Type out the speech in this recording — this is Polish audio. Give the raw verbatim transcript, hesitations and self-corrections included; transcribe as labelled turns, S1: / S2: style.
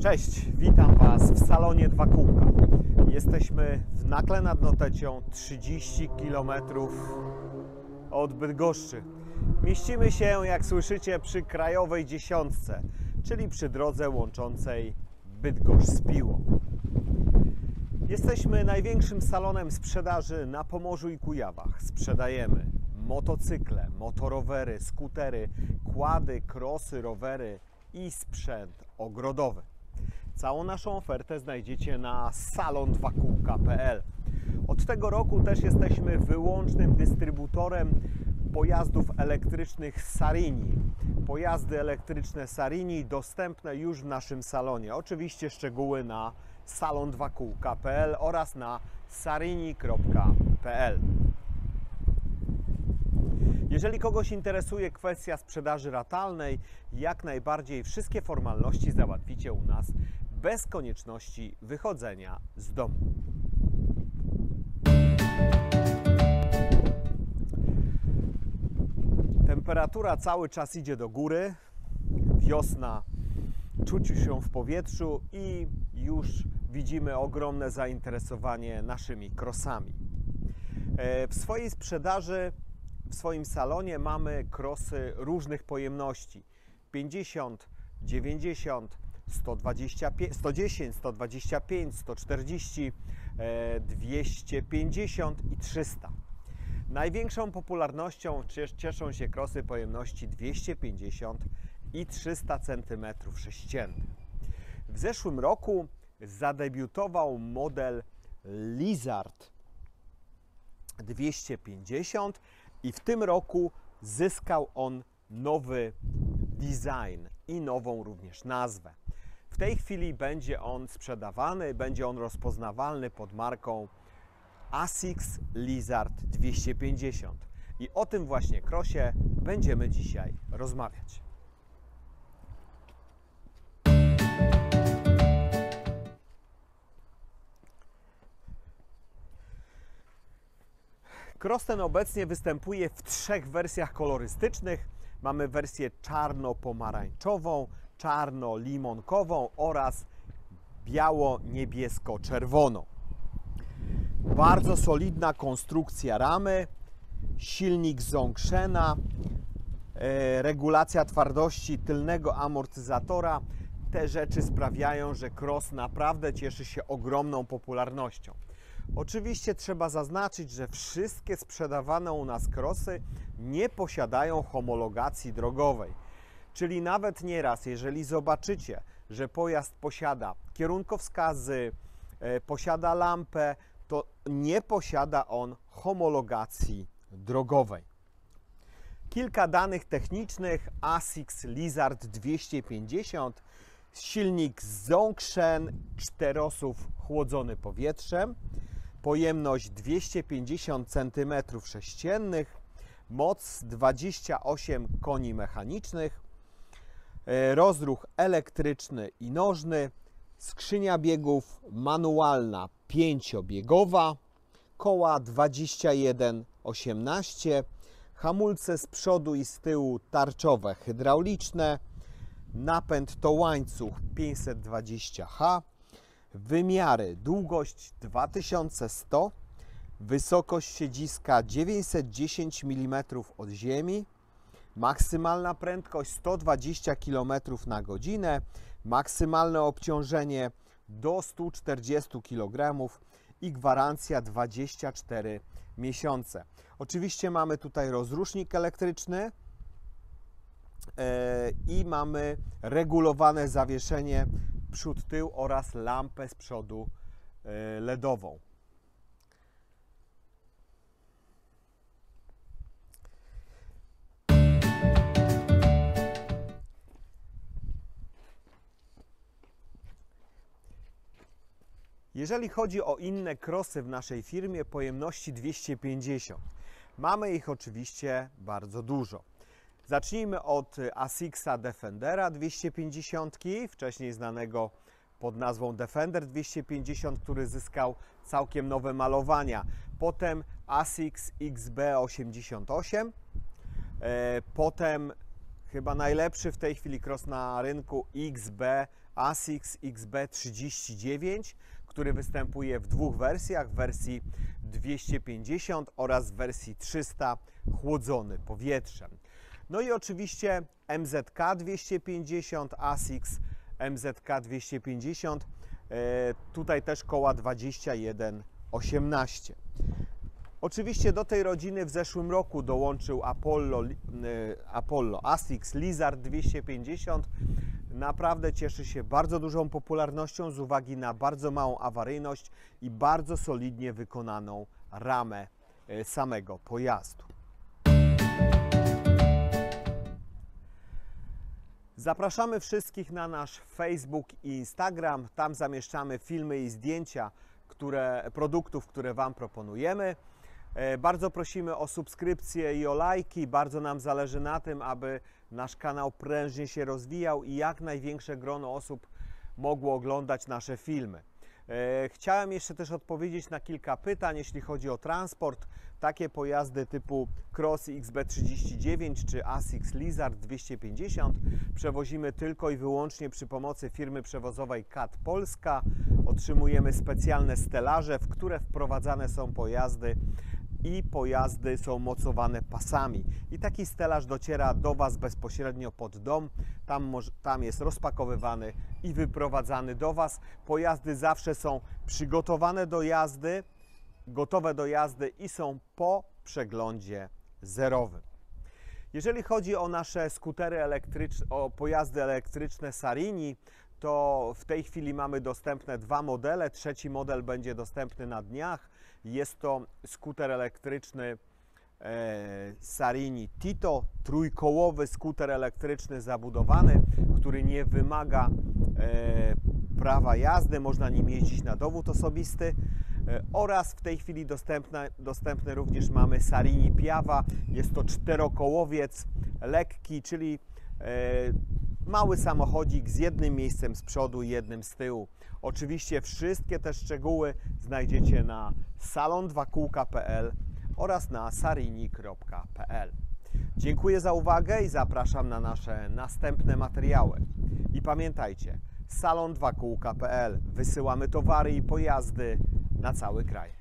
S1: Cześć, witam Was w salonie Dwa Kółka. Jesteśmy w Nakle nad Notecią, trzydzieści kilometrów od Bydgoszczy. Mieścimy się, jak słyszycie, przy krajowej dziesiątce, czyli przy drodze łączącej Bydgoszcz z Piłą. Jesteśmy największym salonem sprzedaży na Pomorzu i Kujawach. Sprzedajemy motocykle, motorowery, skutery, quady, crossy, rowery i sprzęt ogrodowy. Całą naszą ofertę znajdziecie na salon dwa kółka kropka p l. Od tego roku też jesteśmy wyłącznym dystrybutorem pojazdów elektrycznych Sarini. Pojazdy elektryczne Sarini dostępne już w naszym salonie. Oczywiście szczegóły na salon dwa kółka kropka p l oraz na sarini kropka p l. Jeżeli kogoś interesuje kwestia sprzedaży ratalnej, jak najbardziej wszystkie formalności załatwicie u nas bez konieczności wychodzenia z domu. Temperatura cały czas idzie do góry, wiosna czuć już ją w powietrzu i już widzimy ogromne zainteresowanie naszymi crossami. W swojej sprzedaży, w swoim salonie mamy crossy różnych pojemności: pięćdziesiąt, dziewięćdziesiąt, sto dwadzieścia pięć, sto dziesięć, sto dwadzieścia pięć, sto czterdzieści, dwieście pięćdziesiąt i trzysta. Największą popularnością cieszą się crossy pojemności dwieście pięćdziesiąt i trzysta centymetrów sześciennych. W zeszłym roku zadebiutował model Lizard dwieście pięćdziesiąt i w tym roku zyskał on nowy design i nową również nazwę. W tej chwili będzie on sprzedawany, będzie on rozpoznawalny pod marką ASICS Lizard dwieście pięćdziesiąt. I o tym właśnie crossie będziemy dzisiaj rozmawiać. Cross ten obecnie występuje w trzech wersjach kolorystycznych. Mamy wersję czarno-pomarańczową, czarno-limonkową oraz biało-niebiesko-czerwoną. Bardzo solidna konstrukcja ramy, silnik Zongshena, e, regulacja twardości tylnego amortyzatora. Te rzeczy sprawiają, że cross naprawdę cieszy się ogromną popularnością. Oczywiście trzeba zaznaczyć, że wszystkie sprzedawane u nas crossy nie posiadają homologacji drogowej. Czyli nawet nieraz, jeżeli zobaczycie, że pojazd posiada kierunkowskazy, e, posiada lampę, to nie posiada on homologacji drogowej. Kilka danych technicznych: ASICS Lizard dwieście pięćdziesiąt, silnik Zongshen, czterosów chłodzony powietrzem, pojemność dwieście pięćdziesiąt centymetrów sześciennych, moc dwadzieścia osiem koni mechanicznych, rozruch elektryczny i nożny, skrzynia biegów manualna pięciobiegowa, koła dwadzieścia jeden osiemnaście, hamulce z przodu i z tyłu tarczowe hydrauliczne, napęd to łańcuch pięćset dwadzieścia H, wymiary: długość dwa tysiące sto, wysokość siedziska dziewięćset dziesięć milimetrów od ziemi, maksymalna prędkość sto dwadzieścia kilometrów na godzinę, maksymalne obciążenie do stu czterdziestu kilogramów i gwarancja dwadzieścia cztery miesiące. Oczywiście mamy tutaj rozrusznik elektryczny i mamy regulowane zawieszenie przód, tył oraz lampę z przodu ledową. Jeżeli chodzi o inne crossy w naszej firmie pojemności dwieście pięćdziesiąt, mamy ich oczywiście bardzo dużo. Zacznijmy od ASICSa Defendera dwieście pięćdziesiąt, wcześniej znanego pod nazwą Defender dwieście pięćdziesiąt, który zyskał całkiem nowe malowania. Potem ASICS X B osiemdziesiąt osiem, potem Chyba najlepszy w tej chwili cross na rynku X B, ASICS X B trzydzieści dziewięć, który występuje w dwóch wersjach, w wersji dwieście pięćdziesiąt oraz w wersji trzysta chłodzony powietrzem. No i oczywiście M Z K dwieście pięćdziesiąt, ASICS M Z K dwieście pięćdziesiąt, e, tutaj też koła dwadzieścia jeden osiemnaście. Oczywiście do tej rodziny w zeszłym roku dołączył Apollo, e, Apollo ASICS Lizard dwieście pięćdziesiąt. Naprawdę cieszy się bardzo dużą popularnością z uwagi na bardzo małą awaryjność i bardzo solidnie wykonaną ramę e, samego pojazdu. Zapraszamy wszystkich na nasz Facebook i Instagram. Tam zamieszczamy filmy i zdjęcia które, produktów, które Wam proponujemy. Bardzo prosimy o subskrypcje i o lajki. Bardzo nam zależy na tym, aby nasz kanał prężnie się rozwijał i jak największe grono osób mogło oglądać nasze filmy. Chciałem jeszcze też odpowiedzieć na kilka pytań, jeśli chodzi o transport. Takie pojazdy typu Cross X B trzydzieści dziewięć czy ASICS Lizard dwieście pięćdziesiąt przewozimy tylko i wyłącznie przy pomocy firmy przewozowej C A T Polska. Otrzymujemy specjalne stelaże, w które wprowadzane są pojazdy i pojazdy są mocowane pasami. I taki stelaż dociera do Was bezpośrednio pod dom. Tam, tam jest rozpakowywany i wyprowadzany do Was. Pojazdy zawsze są przygotowane do jazdy, gotowe do jazdy i są po przeglądzie zerowym. Jeżeli chodzi o nasze skutery elektryczne, o pojazdy elektryczne Sarini, to w tej chwili mamy dostępne dwa modele. Trzeci model będzie dostępny na dniach. Jest to skuter elektryczny e, Sarini Tito, trójkołowy skuter elektryczny zabudowany, który nie wymaga e, prawa jazdy, można nim jeździć na dowód osobisty. E, oraz w tej chwili dostępne, dostępny również mamy Sarini Piava. Jest to czterokołowiec lekki, czyli e, mały samochodzik z jednym miejscem z przodu i jednym z tyłu. Oczywiście wszystkie te szczegóły znajdziecie na salon dwa kółka kropka p l oraz na sarini kropka p l. Dziękuję za uwagę i zapraszam na nasze następne materiały. I pamiętajcie, salon dwa kółka kropka p l. Wysyłamy towary i pojazdy na cały kraj.